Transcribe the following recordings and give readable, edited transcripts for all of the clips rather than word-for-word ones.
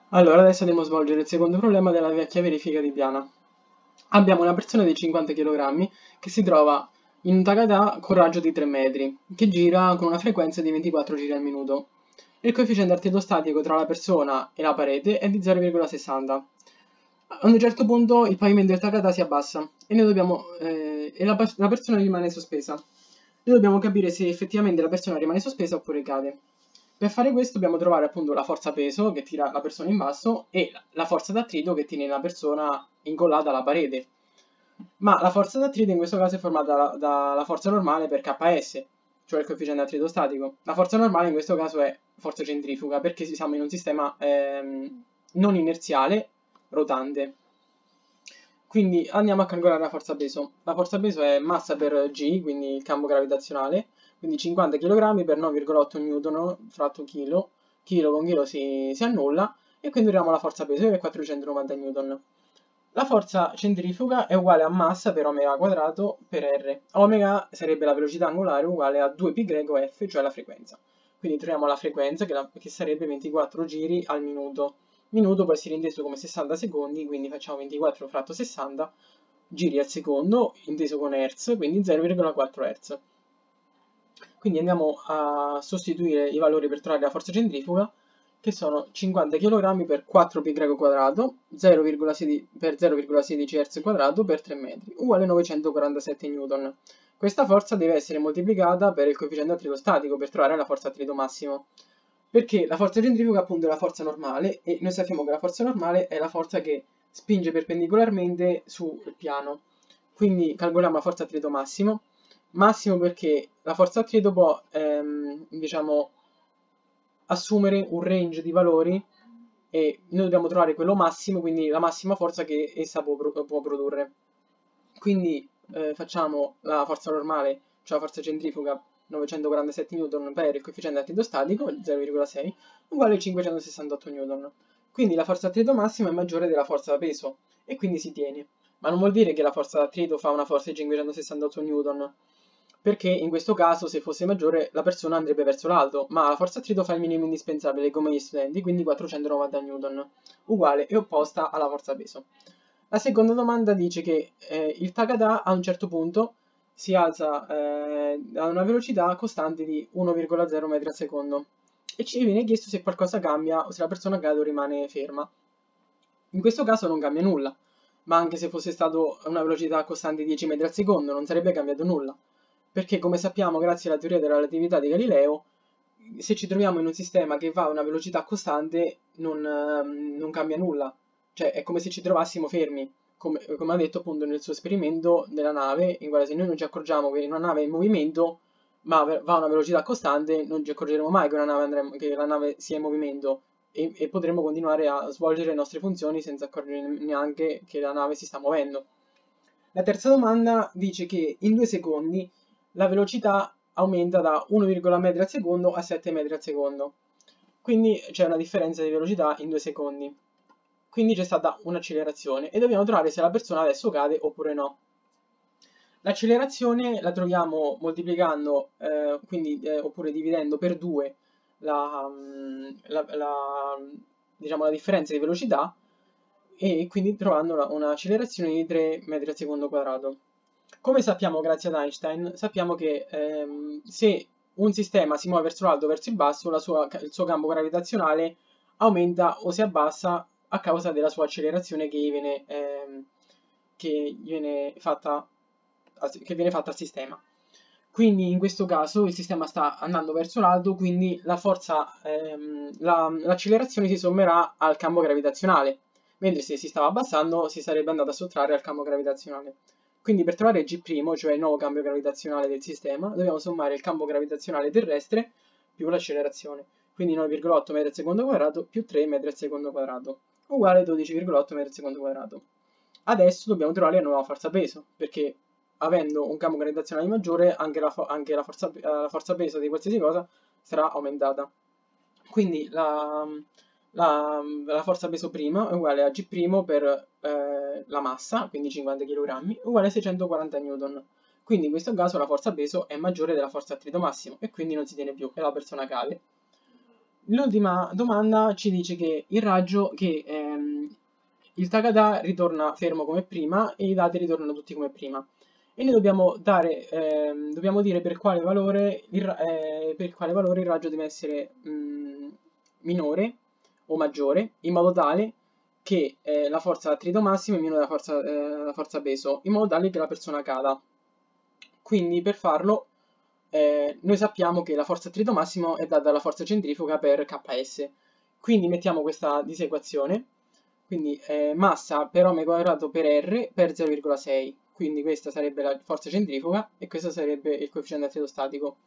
Allora, adesso andiamo a svolgere il secondo problema della vecchia verifica di Diana. Abbiamo una persona di 50 kg che si trova in un takata con raggio di 3 metri, che gira con una frequenza di 24 giri al minuto. Il coefficiente artiedostatico tra la persona e la parete è di 0,60. A un certo punto il pavimento del takata si abbassa e la persona rimane sospesa. Noi dobbiamo capire se effettivamente la persona rimane sospesa oppure cade. Per fare questo dobbiamo trovare appunto la forza peso che tira la persona in basso e la forza d'attrito che tiene la persona incollata alla parete. Ma la forza d'attrito in questo caso è formata dalla forza normale per Ks, cioè il coefficiente attrito statico. La forza normale in questo caso è forza centrifuga perché siamo in un sistema non inerziale, rotante. Quindi andiamo a calcolare la forza peso. La forza peso è massa per G, quindi il campo gravitazionale, quindi 50 kg per 9,8 N fratto chilo, chilo con chilo si annulla, e quindi troviamo la forza peso che è 490 N. La forza centrifuga è uguale a massa per omega quadrato per R. Omega sarebbe la velocità angolare uguale a 2πf, cioè la frequenza. Quindi troviamo la frequenza che sarebbe 24 giri al minuto. Minuto può essere inteso come 60 secondi, quindi facciamo 24 fratto 60 giri al secondo, inteso con Hz, quindi 0,4 Hz. Quindi andiamo a sostituire i valori per trovare la forza centrifuga, che sono 50 kg per 4π quadrato, 0,16 per 0,16 Hz quadrato per 3 metri, uguale 947 N. Questa forza deve essere moltiplicata per il coefficiente attrito statico per trovare la forza attrito massimo. Perché la forza centrifuga appunto è la forza normale e noi sappiamo che la forza normale è la forza che spinge perpendicolarmente sul piano. Quindi calcoliamo la forza attrito massimo. Massimo perché la forza attrito può, diciamo, assumere un range di valori e noi dobbiamo trovare quello massimo, quindi la massima forza che essa può produrre. Quindi facciamo la forza normale, cioè la forza centrifuga 947 N per il coefficiente attrito statico, 0,6, uguale a 568 N. Quindi la forza attrito massima è maggiore della forza peso e quindi si tiene. Ma non vuol dire che la forza d'attrito fa una forza di 568 N, perché in questo caso se fosse maggiore la persona andrebbe verso l'alto, ma la forza d'attrito fa il minimo indispensabile come gli studenti, quindi 490 N, uguale e opposta alla forza peso. La seconda domanda dice che il Takada a un certo punto si alza a una velocità costante di 1,0 metri al secondo e ci viene chiesto se qualcosa cambia o se la persona cade o rimane ferma. In questo caso non cambia nulla, ma anche se fosse stato a una velocità costante di 10 metri al secondo non sarebbe cambiato nulla, perché come sappiamo grazie alla teoria della relatività di Galileo, se ci troviamo in un sistema che va a una velocità costante non cambia nulla, cioè è come se ci trovassimo fermi, come ha detto appunto nel suo esperimento della nave, in quale se noi non ci accorgiamo che una nave è in movimento, ma va a una velocità costante, non ci accorgeremo mai che, che la nave sia in movimento e potremo continuare a svolgere le nostre funzioni senza accorgere neanche che la nave si sta muovendo. La terza domanda dice che in 2 secondi la velocità aumenta da 1,1 metri al secondo a 7 metri al secondo. Quindi c'è una differenza di velocità in 2 secondi. Quindi c'è stata un'accelerazione e dobbiamo trovare se la persona adesso cade oppure no. L'accelerazione la troviamo moltiplicando, oppure dividendo per 2 la, diciamo, la differenza di velocità e quindi trovando un'accelerazione di 3 metri al secondo quadrato. Come sappiamo grazie ad Einstein, sappiamo che se un sistema si muove verso l'alto o verso il basso, il suo campo gravitazionale aumenta o si abbassa a causa della sua accelerazione che viene fatta al sistema. Quindi in questo caso il sistema sta andando verso l'alto, quindi l'accelerazione si sommerà al campo gravitazionale, mentre se si stava abbassando si sarebbe andato a sottrarre al campo gravitazionale. Quindi per trovare G', cioè il nuovo cambio gravitazionale del sistema, dobbiamo sommare il campo gravitazionale terrestre più l'accelerazione. Quindi 9,8 metri al secondo quadrato più 3 metri al secondo quadrato, uguale 12,8 metri al secondo quadrato. Adesso dobbiamo trovare la nuova forza peso, perché avendo un campo gravitazionale maggiore, anche la forza peso di qualsiasi cosa sarà aumentata. Quindi la forza peso prima è uguale a G' per la massa, quindi 50 kg, uguale a 640 N. Quindi in questo caso la forza peso è maggiore della forza attrito massimo e quindi non si tiene più e la persona cade. L'ultima domanda ci dice che il Takada ritorna fermo come prima e i dati ritornano tutti come prima. E noi dobbiamo dire per quale valore il raggio deve essere minore o maggiore, in modo tale che la forza attrito massimo è minore la forza peso, in modo tale che la persona cada. Quindi per farlo noi sappiamo che la forza attrito massimo è data dalla forza centrifuga per Ks. Quindi mettiamo questa disequazione, quindi massa per ω quadrato per R per 0,6. Quindi questa sarebbe la forza centrifuga e questo sarebbe il coefficiente attrito statico.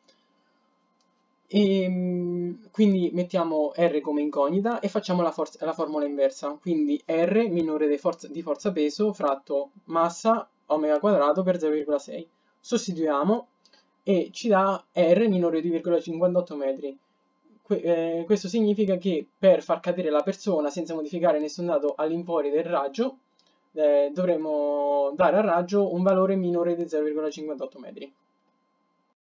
Quindi mettiamo R come incognita e facciamo la formula inversa. Quindi R minore di forza peso fratto massa ω quadrato per 0,6. Sostituiamo e ci dà R minore di 2,58 metri. Questo significa che per far cadere la persona senza modificare nessun dato all'infuori del raggio, dovremo dare al raggio un valore minore di 0,58 metri.